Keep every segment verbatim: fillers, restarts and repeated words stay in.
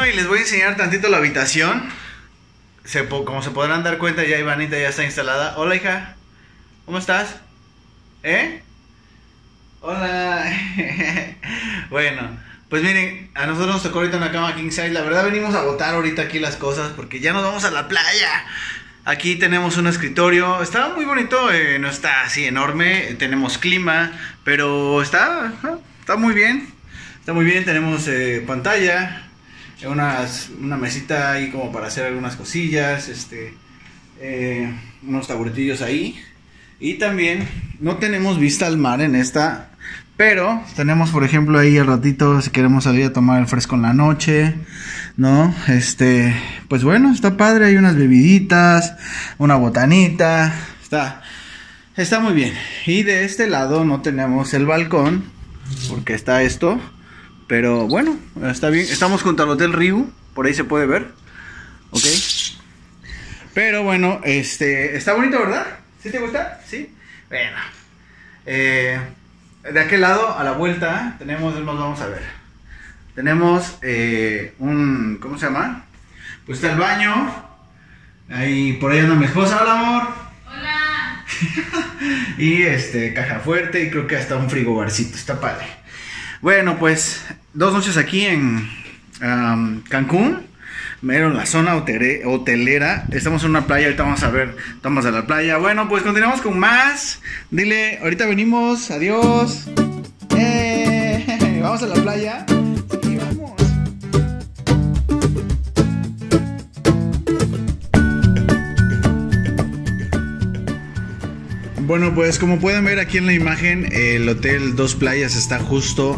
Bueno, y les voy a enseñar tantito la habitación. Se, como se podrán dar cuenta, ya Ivanita ya está instalada. Hola, hija. ¿Cómo estás? ¿Eh? Hola. Bueno, pues miren, a nosotros nos tocó ahorita una cama king size. La verdad venimos a botar ahorita aquí las cosas porque ya nos vamos a la playa. Aquí tenemos un escritorio. Está muy bonito, eh, no está así enorme. Tenemos clima, pero está, está muy bien. Está muy bien, tenemos eh, pantalla, unas, una mesita ahí como para hacer algunas cosillas, este, eh, unos taburetillos ahí. Y también no tenemos vista al mar en esta, pero tenemos por ejemplo ahí al ratito si queremos salir a tomar el fresco en la noche, ¿no? Este, pues bueno, está padre, hay unas bebiditas, una botanita, está, está muy bien. Y de este lado no tenemos el balcón, porque está esto. Pero bueno, está bien. Estamos junto al Hotel Riu, por ahí se puede ver. Ok. Pero bueno, este, está bonito, ¿verdad? ¿Sí te gusta? Sí. Bueno. Eh, de aquel lado, a la vuelta, tenemos, nos vamos a ver. Tenemos eh, un, ¿cómo se llama? Pues está el baño. Ahí, por ahí anda mi esposa. Hola, amor. Hola. Y este, caja fuerte y creo que hasta un frigobarcito. Está padre. Bueno, pues dos noches aquí en um, Cancún, mero en la zona hotelera. Estamos en una playa, ahorita vamos a ver, estamos a la playa. Bueno, pues continuamos con más. Dile, ahorita venimos, adiós. Eh, vamos a la playa. Sí, vamos. Bueno, pues como pueden ver aquí en la imagen, el Hotel Dos Playas está justo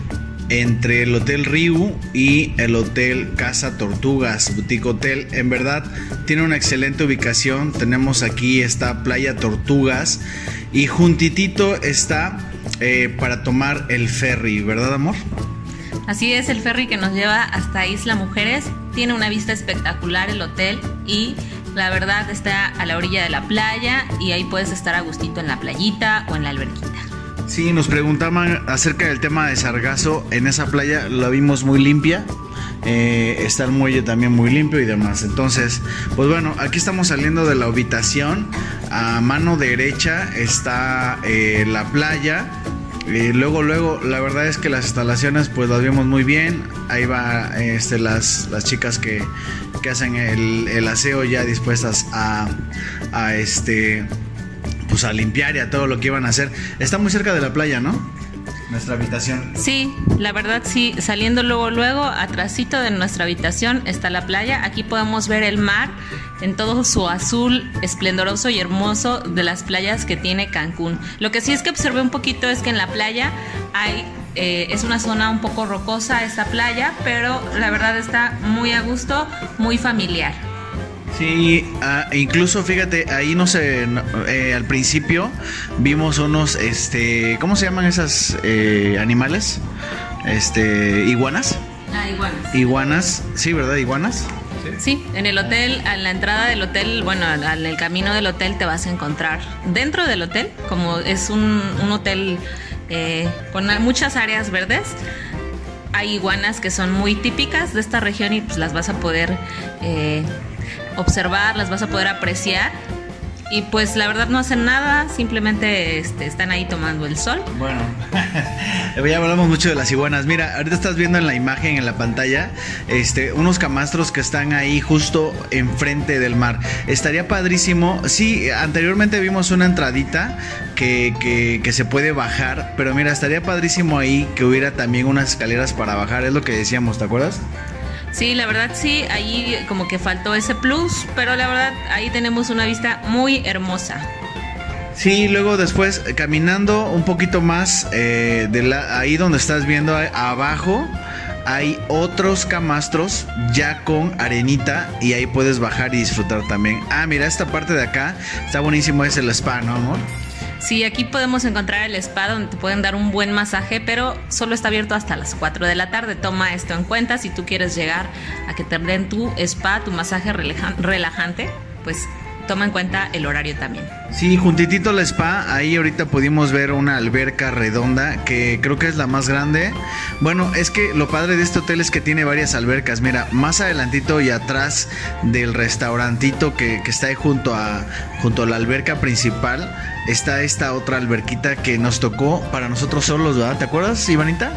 entre el Hotel Riu y el Hotel Casa Tortugas Boutique Hotel. En verdad tiene una excelente ubicación. Tenemos aquí esta Playa Tortugas y juntitito está eh, para tomar el ferry, ¿verdad, amor? Así es, el ferry que nos lleva hasta Isla Mujeres. Tiene una vista espectacular el hotel y la verdad está a la orilla de la playa y ahí puedes estar a gustito en la playita o en la alberquita. Sí, nos preguntaban acerca del tema de sargazo. En esa playa la vimos muy limpia. Eh, está el muelle también muy limpio y demás. Entonces, pues bueno, aquí estamos saliendo de la habitación. A mano derecha está eh, la playa. Y luego, luego, la verdad es que las instalaciones pues las vimos muy bien. Ahí va este, las, las chicas que, que hacen el, el aseo ya dispuestas a, a este pues a limpiar y a todo lo que iban a hacer. Está muy cerca de la playa, ¿no? Nuestra habitación. Sí, la verdad sí, saliendo luego, luego, atrasito de nuestra habitación está la playa. Aquí podemos ver el mar en todo su azul esplendoroso y hermoso de las playas que tiene Cancún. Lo que sí es que observé un poquito es que en la playa hay, eh, es una zona un poco rocosa esta playa, pero la verdad está muy a gusto, muy familiar. Sí, uh, incluso fíjate, ahí no sé, no, eh, al principio vimos unos, este, ¿cómo se llaman esas eh, animales? Este, iguanas. Ah, iguanas. Iguanas, sí, ¿verdad? Iguanas. Sí, en el hotel, a la entrada del hotel, bueno, en el camino del hotel te vas a encontrar dentro del hotel, como es un, un hotel eh, con muchas áreas verdes. Hay iguanas que son muy típicas de esta región y pues las vas a poder eh, observar, las vas a poder apreciar. Y pues la verdad no hacen nada, simplemente este, están ahí tomando el sol. Bueno, ya hablamos mucho de las iguanas. Mira, ahorita estás viendo en la imagen, en la pantalla, este, unos camastros que están ahí justo enfrente del mar. Estaría padrísimo. Sí, anteriormente vimos una entradita que, que, que se puede bajar, pero mira, estaría padrísimo ahí que hubiera también unas escaleras para bajar. Es lo que decíamos, ¿te acuerdas? Sí, la verdad sí, ahí como que faltó ese plus, pero la verdad ahí tenemos una vista muy hermosa. Sí, luego después caminando un poquito más, eh, de la, ahí donde estás viendo abajo, hay otros camastros ya con arenita y ahí puedes bajar y disfrutar también. Ah, mira, esta parte de acá está buenísimo, es el spa, ¿no, amor? Sí, aquí podemos encontrar el spa donde te pueden dar un buen masaje, pero solo está abierto hasta las cuatro de la tarde. Toma esto en cuenta si tú quieres llegar a que te den tu spa, tu masaje relajante, pues toma en cuenta el horario también. Sí, juntitito al spa, ahí ahorita pudimos ver una alberca redonda que creo que es la más grande. Bueno, es que lo padre de este hotel es que tiene varias albercas. Mira, más adelantito y atrás del restaurantito que, que está ahí junto a, junto a la alberca principal, está esta otra alberquita que nos tocó para nosotros solos, ¿verdad? ¿Te acuerdas, Ivanita?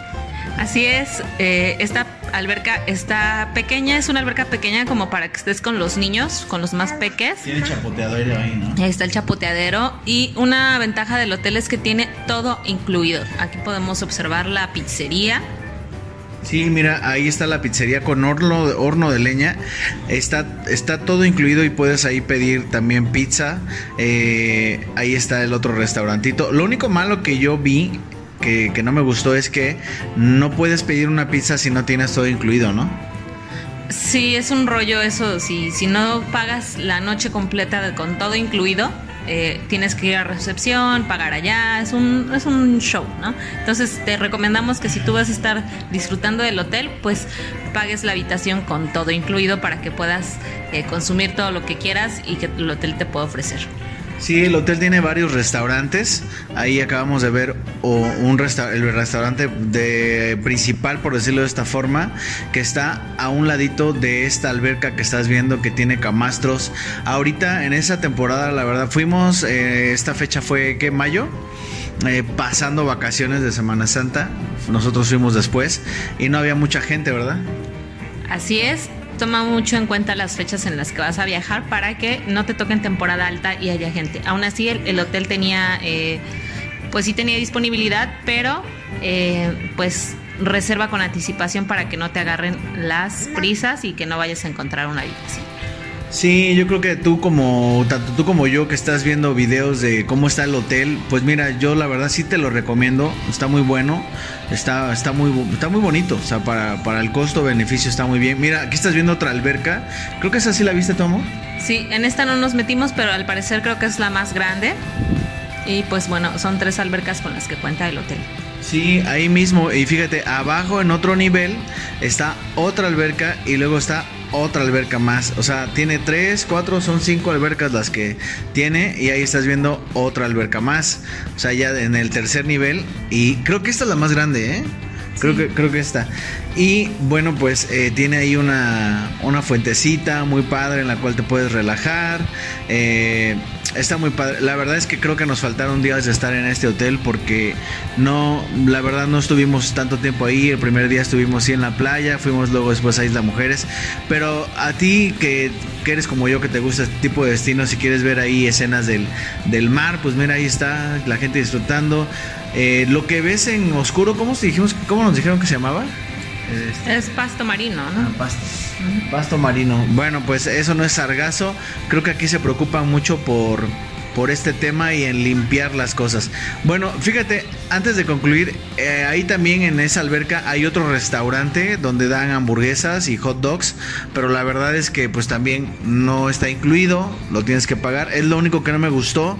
Así es, eh, esta alberca está pequeña, es una alberca pequeña como para que estés con los niños, con los más peques. Tiene chapoteadero ahí, ¿no? Ahí está el chapoteadero y una ventaja del hotel es que tiene todo incluido. Aquí podemos observar la pizzería. Sí, mira, ahí está la pizzería con horno, horno de leña. Está, está todo incluido y puedes ahí pedir también pizza. Eh, ahí está el otro restaurantito. Lo único malo que yo vi Que, que no me gustó es que no puedes pedir una pizza si no tienes todo incluido, ¿no? Sí, es un rollo eso. Si, si no pagas la noche completa de, con todo incluido, eh, tienes que ir a recepción, pagar allá. Es un, es un show, ¿no? Entonces te recomendamos que si tú vas a estar disfrutando del hotel, pues pagues la habitación con todo incluido para que puedas eh, consumir todo lo que quieras y que el hotel te pueda ofrecer. Sí, el hotel tiene varios restaurantes. Ahí acabamos de ver o un resta el restaurante de principal, por decirlo de esta forma, que está a un ladito de esta alberca que estás viendo que tiene camastros. Ahorita en esa temporada, la verdad, fuimos, eh, esta fecha fue, ¿qué? ¿Mayo? Eh, pasando vacaciones de Semana Santa. Nosotros fuimos después y no había mucha gente, ¿verdad? Así es. Toma mucho en cuenta las fechas en las que vas a viajar para que no te toque en temporada alta y haya gente. Aún así el, el hotel tenía, eh, pues sí tenía disponibilidad, pero eh, pues reserva con anticipación para que no te agarren las prisas y que no vayas a encontrar una habitación. Sí, yo creo que tú como, tanto tú como yo que estás viendo videos de cómo está el hotel, pues mira, yo la verdad sí te lo recomiendo, está muy bueno, está, está, muy, está muy bonito, o sea, para, para el costo-beneficio está muy bien. Mira, aquí estás viendo otra alberca, creo que esa sí la viste, ¿tu amor? Sí, en esta no nos metimos, pero al parecer creo que es la más grande y pues bueno, son tres albercas con las que cuenta el hotel. Sí, ahí mismo, y fíjate, abajo en otro nivel está otra alberca y luego está otra alberca más, o sea, tiene tres, cuatro, son cinco albercas las que tiene y ahí estás viendo otra alberca más, o sea, ya en el tercer nivel y creo que esta es la más grande, ¿eh? Creo, sí. que, creo que esta. Y bueno, pues eh, tiene ahí una, una fuentecita muy padre en la cual te puedes relajar. Eh, está muy padre. La verdad es que creo que nos faltaron días de estar en este hotel porque no, la verdad no estuvimos tanto tiempo ahí. El primer día estuvimos sí en la playa, fuimos luego después a Isla Mujeres. Pero a ti que, que eres como yo, que te gusta este tipo de destinos, si quieres ver ahí escenas del, del mar, pues mira, ahí está la gente disfrutando. Eh, lo que ves en oscuro, ¿cómo, dijimos, ¿cómo nos dijeron que se llamaba? Este. Es pasto marino, ¿no? Ah, pasto. Uh-huh. Pasto marino. Bueno, pues eso no es sargazo. Creo que aquí se preocupan mucho por, por este tema y en limpiar las cosas. Bueno, fíjate, antes de concluir, eh, ahí también en esa alberca hay otro restaurante donde dan hamburguesas y hot dogs, pero la verdad es que pues también no está incluido, lo tienes que pagar. Es lo único que no me gustó.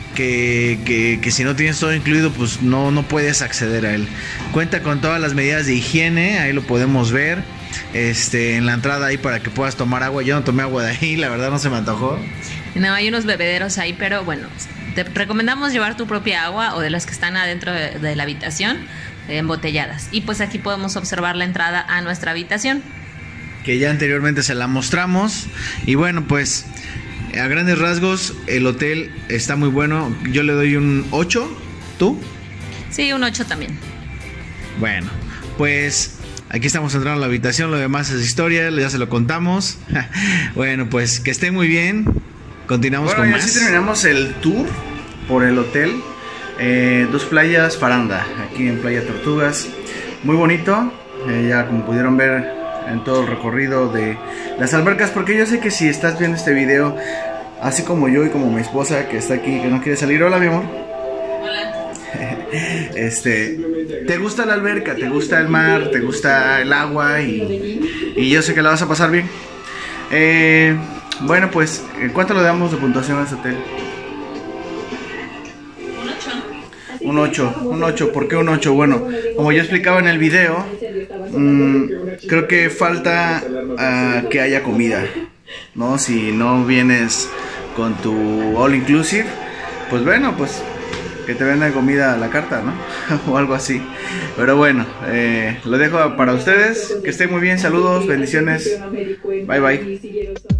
Que, que, que si no tienes todo incluido, pues no, no puedes acceder a él. Cuenta con todas las medidas de higiene, ahí lo podemos ver. Este, en la entrada ahí para que puedas tomar agua. Yo no tomé agua de ahí, la verdad no se me antojó. No, hay unos bebederos ahí, pero bueno, te recomendamos llevar tu propia agua o de las que están adentro de, de la habitación, eh, embotelladas. Y pues aquí podemos observar la entrada a nuestra habitación, que ya anteriormente se la mostramos. Y bueno, pues a grandes rasgos, el hotel está muy bueno. Yo le doy un ocho. ¿Tú? Sí, un ocho también. Bueno, pues aquí estamos entrando a la habitación. Lo demás es historia, ya se lo contamos. Bueno, pues que estén muy bien. Continuamos bueno, con más. Así terminamos el tour por el hotel. Eh, dos playas, Faranda, aquí en Playa Tortugas. Muy bonito. Eh, ya como pudieron ver en todo el recorrido de las albercas, porque yo sé que si estás viendo este video, así como yo y como mi esposa que está aquí, que no quiere salir. Hola, mi amor. Hola. Este, te gusta la alberca, te gusta el mar, te gusta el agua y, y yo sé que la vas a pasar bien. Eh, bueno, pues, ¿cuánto le damos de puntuación a este hotel? Un ocho. Un ocho, un ocho. ¿Por qué un ocho? Bueno, como yo explicaba en el video, mmm, creo que falta uh, que haya comida, ¿no? Si no vienes con tu all inclusive, pues bueno, pues que te vendan comida a la carta, ¿no? O algo así. Pero bueno, eh, lo dejo para ustedes. Que estén muy bien. Saludos, bendiciones. Bye bye.